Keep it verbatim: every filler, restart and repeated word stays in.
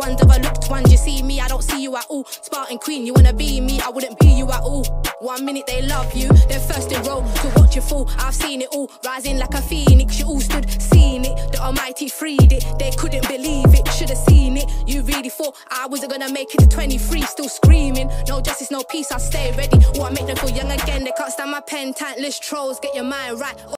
ones, overlooked ones. You see me, I don't see you at all. Spartan queen, you wanna be me, I wouldn't be you at all. One minute they love you, then first in row to watch you fall. I've seen it all, rising like a phoenix. You all stood, seen it, the Almighty freed it. They couldn't believe it, should've seen it. You really thought I wasn't gonna make it to twenty-three, still screaming. No justice, no peace, I stay ready. Or I make them feel young again. They can't stand my pen, talentless trolls. Get your mind right.